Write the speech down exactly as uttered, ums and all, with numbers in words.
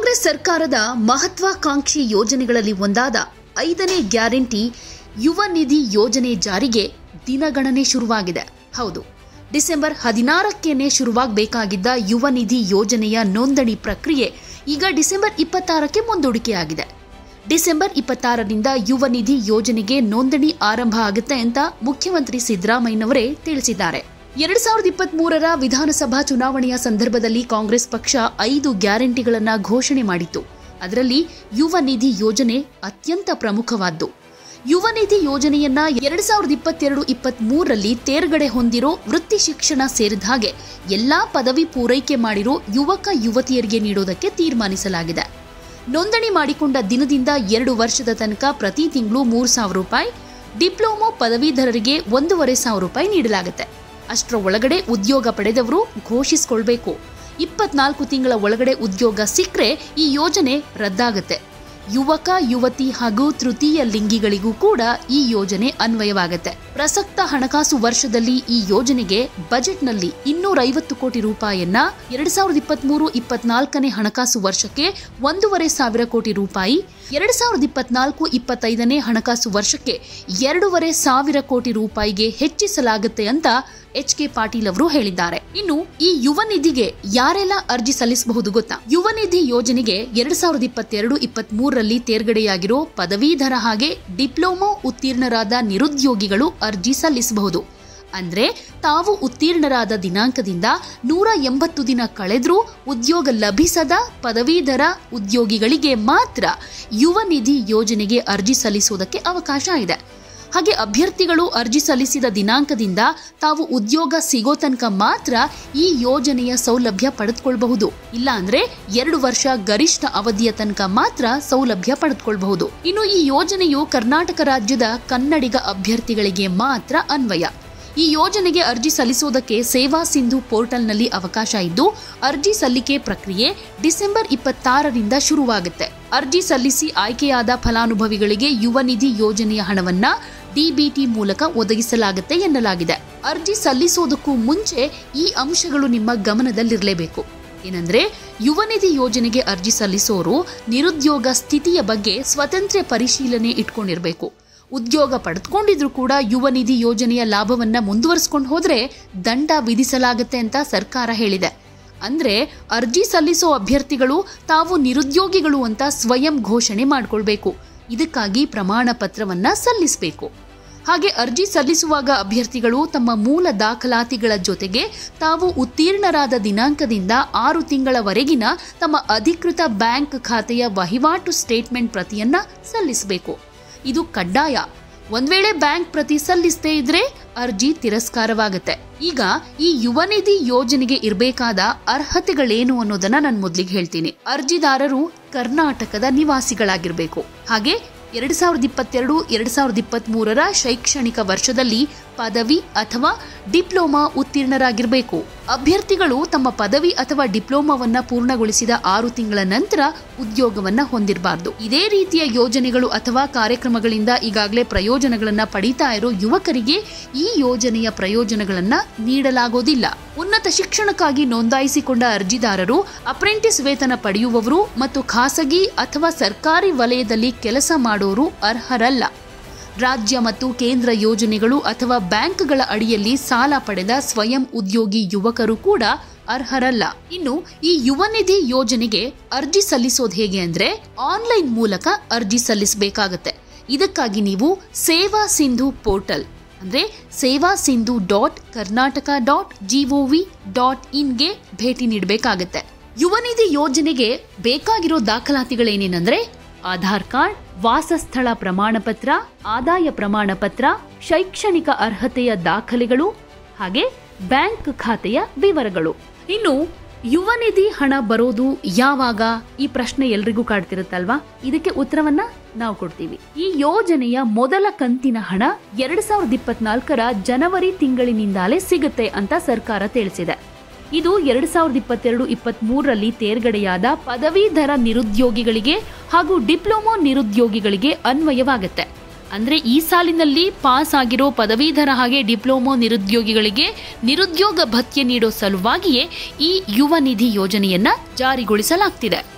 ಕಾಂಗ್ರೆಸ್ ಸರ್ಕಾರದ ಮಹತ್ವಾಕಾಂಕ್ಷಿ ಯೋಜನೆಗಳಲ್ಲಿ ಒಂದಾದ ಐದನೇ ಗ್ಯಾರಂಟಿ ಯುವ ನಿಧಿ ಯೋಜನೆ ಜಾರಿಗೆ ದಿನಗಣನೆ ಶುರುವಾಗಿದೆ. ಹೌದು, ಡಿಸೆಂಬರ್ ಹದಿನಾರಕ್ಕೇನೆ ಶುರುವಾಗಬೇಕಾಗಿದ್ದ ಯುವ ನಿಧಿ ಯೋಜನೆಯ ನೋಂದಣಿ ಪ್ರಕ್ರಿಯೆ ಈಗ ಡಿಸೆಂಬರ್ ಇಪ್ಪತ್ತಾರಕ್ಕೆ ಮುಂದೂಡಿಕೆಯಾಗಿದೆ. ಡಿಸೆಂಬರ್ ಇಪ್ಪತ್ತಾರರಿಂದ ಯುವ ನಿಧಿ ಯೋಜನೆಗೆ ನೋಂದಣಿ ಆರಂಭ ಆಗುತ್ತೆ ಅಂತ ಮುಖ್ಯಮಂತ್ರಿ ಸಿದ್ದರಾಮಯ್ಯನವರೇ ತಿಳಿಸಿದ್ದಾರೆ. ಎರಡ್ ಸಾವಿರದ ಇಪ್ಪತ್ತ್ ಮೂರರ ವಿಧಾನಸಭಾ ಚುನಾವಣೆಯ ಸಂದರ್ಭದಲ್ಲಿ ಕಾಂಗ್ರೆಸ್ ಪಕ್ಷ ಐದು ಗ್ಯಾರಂಟಿಗಳನ್ನ ಘೋಷಣೆ ಮಾಡಿತ್ತು. ಅದರಲ್ಲಿ ಯುವ ನಿಧಿ ಯೋಜನೆ ಅತ್ಯಂತ ಪ್ರಮುಖವಾದ್ದು. ಯುವ ನಿಧಿ ಯೋಜನೆಯನ್ನ ಎರಡ್ ಸಾವಿರದ ಇಪ್ಪತ್ತೆರಡು ಇಪ್ಪತ್ತ್ ಮೂರರಲ್ಲಿ ತೇರ್ಗಡೆ ಹೊಂದಿರೋ ವೃತ್ತಿ ಶಿಕ್ಷಣ ಸೇರಿದ ಹಾಗೆ ಎಲ್ಲಾ ಪದವಿ ಪೂರೈಕೆ ಮಾಡಿರೋ ಯುವಕ ಯುವತಿಯರಿಗೆ ನೀಡೋದಕ್ಕೆ ತೀರ್ಮಾನಿಸಲಾಗಿದೆ. ನೋಂದಣಿ ಮಾಡಿಕೊಂಡ ದಿನದಿಂದ ಎರಡು ವರ್ಷದ ತನಕ ಪ್ರತಿ ತಿಂಗಳು ಮೂರು ಸಾವಿರ ರೂಪಾಯಿ, ಡಿಪ್ಲೊಮೊ ಪದವೀಧರರಿಗೆ ಒಂದೂವರೆ ಸಾವಿರ ರೂಪಾಯಿ ನೀಡಲಾಗುತ್ತೆ. ಅಷ್ಟರ ಒಳಗಡೆ ಉದ್ಯೋಗ ಪಡೆದವರು ಘೋಷಿಸಿಕೊಳ್ಬೇಕು. ಇಪ್ಪತ್ನಾಲ್ಕು ತಿಂಗಳ ಒಳಗಡೆ ಉದ್ಯೋಗ ಸಿಕ್ಕರೆ ಈ ಯೋಜನೆ ರದ್ದಾಗುತ್ತೆ. ಯುವಕ ಯುವತಿ ಹಾಗೂ ತೃತೀಯ ಲಿಂಗಿಗಳಿಗೂ ಕೂಡ ಈ ಯೋಜನೆ ಅನ್ವಯವಾಗುತ್ತೆ. ಪ್ರಸಕ್ತ ಹಣಕಾಸು ವರ್ಷದಲ್ಲಿ ಈ ಯೋಜನೆಗೆ ಬಜೆಟ್ನಲ್ಲಿ ಇನ್ನೂರ ಐವತ್ತು ಕೋಟಿ ರೂಪಾಯಿಯನ್ನ ಎರಡ್ ಸಾವಿರದ ಇಪ್ಪತ್ತ್ ಮೂರು ಇಪ್ಪತ್ನಾಲ್ಕನೇ ಹಣಕಾಸು ವರ್ಷಕ್ಕೆ ಒಂದೂವರೆ ಸಾವಿರ ಕೋಟಿ ರೂಪಾಯಿ, ಎರಡ್ ಸಾವಿರದ ಇಪ್ಪತ್ನಾಲ್ಕು ಇಪ್ಪತ್ತೈದನೇ ಹಣಕಾಸು ವರ್ಷಕ್ಕೆ ಎರಡೂವರೆ ಸಾವಿರ ಕೋಟಿ ರೂಪಾಯಿಗೆ ಹೆಚ್ಚಿಸಲಾಗುತ್ತೆ ಅಂತ ಎಚ್ ಕೆ ಪಾಟೀಲ್ ಅವರು ಹೇಳಿದ್ದಾರೆ. ಇನ್ನು ಈ ಯುವ ನಿಧಿಗೆ ಯಾರೆಲ್ಲ ಅರ್ಜಿ ಸಲ್ಲಿಸಬಹುದು ಗೊತ್ತಾ? ಯುವ ನಿಧಿ ಯೋಜನೆಗೆ ಎರಡ್ ಸಾವಿರದ ಇಪ್ಪತ್ತೆರಡು ಇಪ್ಪತ್ತ್ ಮೂರರಲ್ಲಿ ತೇರ್ಗಡೆಯಾಗಿರೋ ಪದವೀಧರ ಹಾಗೆ ಡಿಪ್ಲೊಮೊ ಉತ್ತೀರ್ಣರಾದ ನಿರುದ್ಯೋಗಿಗಳು ಅರ್ಜಿ ಸಲ್ಲಿಸಬಹುದು. ಅಂದ್ರೆ ತಾವು ಉತ್ತೀರ್ಣರಾದ ದಿನಾಂಕದಿಂದ ನೂರ ಎಂಬತ್ತು ದಿನ ಕಳೆದ್ರೂ ಉದ್ಯೋಗ ಲಭಿಸದ ಪದವೀಧರ ಉದ್ಯೋಗಿಗಳಿಗೆ ಮಾತ್ರ ಯುವ ನಿಧಿ ಯೋಜನೆಗೆ ಅರ್ಜಿ ಸಲ್ಲಿಸುವುದಕ್ಕೆ ಅವಕಾಶ ಇದೆ. ಹಾಗೆ ಅಭ್ಯರ್ಥಿಗಳು ಅರ್ಜಿ ಸಲ್ಲಿಸಿದ ದಿನಾಂಕದಿಂದ ತಾವು ಉದ್ಯೋಗ ಸಿಗೋ ತನಕ ಮಾತ್ರ ಈ ಯೋಜನೆಯ ಸೌಲಭ್ಯ ಪಡೆದುಕೊಳ್ಳಬಹುದು. ಇಲ್ಲ ಅಂದ್ರೆ ಎರಡು ವರ್ಷ ಗರಿಷ್ಠ ಅವಧಿಯ ತನಕ ಮಾತ್ರ ಸೌಲಭ್ಯ ಪಡೆದುಕೊಳ್ಳಬಹುದು. ಇನ್ನು ಈ ಯೋಜನೆಯು ಕರ್ನಾಟಕ ರಾಜ್ಯದ ಕನ್ನಡಿಗ ಅಭ್ಯರ್ಥಿಗಳಿಗೆ ಮಾತ್ರ ಅನ್ವಯ. ಈ ಯೋಜನೆಗೆ ಅರ್ಜಿ ಸಲ್ಲಿಸುವುದಕ್ಕೆ ಸೇವಾ ಸಿಂಧು ಪೋರ್ಟಲ್ನಲ್ಲಿ ಅವಕಾಶ ಇದ್ದು, ಅರ್ಜಿ ಸಲ್ಲಿಕೆ ಪ್ರಕ್ರಿಯೆ ಡಿಸೆಂಬರ್ ಇಪ್ಪತ್ತಾರರಿಂದ ಶುರುವಾಗುತ್ತೆ. ಅರ್ಜಿ ಸಲ್ಲಿಸಿ ಆಯ್ಕೆಯಾದ ಫಲಾನುಭವಿಗಳಿಗೆ ಯುವ ನಿಧಿ ಯೋಜನೆಯ ಹಣವನ್ನ ಡಿಬಿಟಿ ಮೂಲಕ ಒದಗಿಸಲಾಗುತ್ತೆ ಎನ್ನಲಾಗಿದೆ. ಅರ್ಜಿ ಸಲ್ಲಿಸುವುದಕ್ಕೂ ಮುಂಚೆ ಈ ಅಂಶಗಳು ನಿಮ್ಮ ಗಮನದಲ್ಲಿರಲೇಬೇಕು. ಏನಂದ್ರೆ ಯುವ ನಿಧಿ ಯೋಜನೆಗೆ ಅರ್ಜಿ ಸಲ್ಲಿಸೋರು ನಿರುದ್ಯೋಗ ಸ್ಥಿತಿಯ ಬಗ್ಗೆ ಸ್ವತಂತ್ರ ಪರಿಶೀಲನೆ ಇಟ್ಕೊಂಡಿರಬೇಕು. ಉದ್ಯೋಗ ಪಡೆದುಕೊಂಡಿದ್ರು ಕೂಡ ಯುವ ನಿಧಿ ಯೋಜನೆಯ ಲಾಭವನ್ನ ಮುಂದುವರಿಸಿಕೊಂಡು ಹೋದ್ರೆ ದಂಡ ವಿಧಿಸಲಾಗುತ್ತೆ ಅಂತ ಸರ್ಕಾರ ಹೇಳಿದೆ. ಅಂದ್ರೆ ಅರ್ಜಿ ಸಲ್ಲಿಸೋ ಅಭ್ಯರ್ಥಿಗಳು ತಾವು ನಿರುದ್ಯೋಗಿಗಳು ಅಂತ ಸ್ವಯಂ ಘೋಷಣೆ ಮಾಡಿಕೊಳ್ಬೇಕು. ಇದಕ್ಕಾಗಿ ಪ್ರಮಾಣ ಪತ್ರವನ್ನ ಸಲ್ಲಿಸಬೇಕು. ಹಾಗೆ ಅರ್ಜಿ ಸಲ್ಲಿಸುವಾಗ ಅಭ್ಯರ್ಥಿಗಳು ತಮ್ಮ ಮೂಲ ದಾಖಲಾತಿಗಳ ಜೊತೆಗೆ ತಾವು ಉತ್ತೀರ್ಣರಾದ ದಿನಾಂಕದಿಂದ ಆರು ತಿಂಗಳವರೆಗಿನ ತಮ್ಮ ಅಧಿಕೃತ ಬ್ಯಾಂಕ್ ಖಾತೆಯ ವಹಿವಾಟು ಸ್ಟೇಟ್ಮೆಂಟ್ ಪ್ರತಿಯನ್ನ ಸಲ್ಲಿಸಬೇಕು. ಇದು ಕಡ್ಡಾಯ. ಒಂದ್ ವೇಳೆ ಬ್ಯಾಂಕ್ ಪ್ರತಿ ಸಲ್ಲಿಸದೇ ಇದ್ರೆ ಅರ್ಜಿ ತಿರಸ್ಕಾರವಾಗುತ್ತೆ. ಈಗ ಈ ಯುವ ನಿಧಿ ಯೋಜನೆಗೆ ಇರಬೇಕಾದ ಅರ್ಹತೆಗಳೇನು ಅನ್ನೋದನ್ನ ನಾನು ಮೊದಲಿಗೆ ಹೇಳ್ತೀನಿ. ಅರ್ಜಿದಾರರು ಕರ್ನಾಟಕದ ನಿವಾಸಿಗಳಾಗಿರ್ಬೇಕು. ಹಾಗೆ ಎರಡ್ ಸಾವಿರದ ಇಪ್ಪತ್ತೆರಡು ಎರಡ್ ಸಾವಿರದ ಇಪ್ಪತ್ತ್ ಮೂರರ ಶೈಕ್ಷಣಿಕ ವರ್ಷದಲ್ಲಿ ಪದವಿ ಅಥವಾ ಡಿಪ್ಲೊಮಾ ಉತ್ತೀರ್ಣರಾಗಿರಬೇಕು. ಅಭ್ಯರ್ಥಿಗಳು ತಮ್ಮ ಪದವಿ ಅಥವಾ ಡಿಪ್ಲೊಮಾವನ್ನ ಪೂರ್ಣಗೊಳಿಸಿದ ಆರು ತಿಂಗಳ ನಂತರ ಉದ್ಯೋಗವನ್ನ ಹೊಂದಿರಬಾರ್ದು. ಇದೇ ರೀತಿಯ ಯೋಜನೆಗಳು ಅಥವಾ ಕಾರ್ಯಕ್ರಮಗಳಿಂದ ಈಗಾಗಲೇ ಪ್ರಯೋಜನಗಳನ್ನ ಪಡೀತಾ ಇರೋ ಯುವಕರಿಗೆ ಈ ಯೋಜನೆಯ ಪ್ರಯೋಜನಗಳನ್ನ ನೀಡಲಾಗೋದಿಲ್ಲ. ಉನ್ನತ ಶಿಕ್ಷಣಕ್ಕಾಗಿ ನೋಂದಾಯಿಸಿಕೊಂಡ ಅರ್ಜಿದಾರರು, ಅಪ್ರೆಂಟಿಸ್ ವೇತನ ಪಡೆಯುವವರು ಮತ್ತು ಖಾಸಗಿ ಅಥವಾ ಸರ್ಕಾರಿ ವಲಯದಲ್ಲಿ ಕೆಲಸ ಮಾಡೋರು ಅರ್ಹರಲ್ಲ. ರಾಜ್ಯ ಮತ್ತು ಕೇಂದ್ರ ಯೋಜನೆಗಳು ಅಥವಾ ಬ್ಯಾಂಕ್ಗಳ ಅಡಿಯಲ್ಲಿ ಸಾಲ ಪಡೆದ ಸ್ವಯಂ ಉದ್ಯೋಗಿ ಯುವಕರು ಕೂಡ ಅರ್ಹರಲ್ಲ. ಇನ್ನು ಈ ಯುವ ನಿಧಿ ಯೋಜನೆಗೆ ಅರ್ಜಿ ಸಲ್ಲಿಸೋದು ಹೇಗೆ ಅಂದ್ರೆ ಆನ್ಲೈನ್ ಮೂಲಕ ಅರ್ಜಿ ಸಲ್ಲಿಸಬೇಕಾಗತ್ತೆ. ಇದಕ್ಕಾಗಿ ನೀವು ಸೇವಾ ಸಿಂಧು ಪೋರ್ಟಲ್ ಅಂದ್ರೆ Seva Sindhu dot Karnataka dot G O V dot ಇನ್ಗೆ ಭೇಟಿ ನೀಡಬೇಕಾಗತ್ತೆ. ಯುವ ನಿಧಿ ಯೋಜನೆಗೆ ಬೇಕಾಗಿರೋ ದಾಖಲಾತಿಗಳೇನೇನೆಂದ್ರೆ ಆಧಾರ್ ಕಾರ್ಡ್, ವಾಸಸ್ಥಳ ಪ್ರಮಾಣ ಪತ್ರ, ಆದಾಯ ಪ್ರಮಾಣ ಪತ್ರ, ಶೈಕ್ಷಣಿಕ ಅರ್ಹತೆಯ ದಾಖಲೆಗಳು ಹಾಗೆ ಬ್ಯಾಂಕ್ ಖಾತೆಯ ವಿವರಗಳು. ಇನ್ನು ಯುವ ನಿಧಿ ಹಣ ಬರೋದು ಯಾವಾಗ? ಈ ಪ್ರಶ್ನೆ ಎಲ್ರಿಗೂ ಕಾಡ್ತಿರುತ್ತಲ್ವಾ? ಇದಕ್ಕೆ ಉತ್ತರವನ್ನ ನಾವು ಕೊಡ್ತೀವಿ. ಈ ಯೋಜನೆಯ ಮೊದಲ ಕಂತಿನ ಹಣ ಎರಡ್ ಸಾವಿರದ ಇಪ್ಪತ್ನಾಲ್ಕರ ಜನವರಿ ತಿಂಗಳಿನಿಂದಲೇ ಸಿಗುತ್ತೆ ಅಂತ ಸರ್ಕಾರ ತಿಳಿಸಿದೆ. ಇದು ಎರಡ್ ಸಾವಿರದ ಇಪ್ಪತ್ತೆರಡು ಇಪ್ಪತ್ತ್ ಮೂರರಲ್ಲಿ ತೇರ್ಗಡೆಯಾದ ಪದವೀಧರ ನಿರುದ್ಯೋಗಿಗಳಿಗೆ ಹಾಗೂ ಡಿಪ್ಲೊಮೊ ನಿರುದ್ಯೋಗಿಗಳಿಗೆ ಅನ್ವಯವಾಗುತ್ತೆ. ಅಂದ್ರೆ ಈ ಸಾಲಿನಲ್ಲಿ ಪಾಸ್ ಆಗಿರೋ ಪದವೀಧರ ಹಾಗೆ ಡಿಪ್ಲೊಮೊ ನಿರುದ್ಯೋಗಿಗಳಿಗೆ ನಿರುದ್ಯೋಗ ಭತ್ಯೆ ನೀಡೋ ಸಲುವಾಗಿಯೇ ಈ ಯುವ ನಿಧಿ ಯೋಜನೆಯನ್ನ ಜಾರಿಗೊಳಿಸಲಾಗ್ತಿದೆ.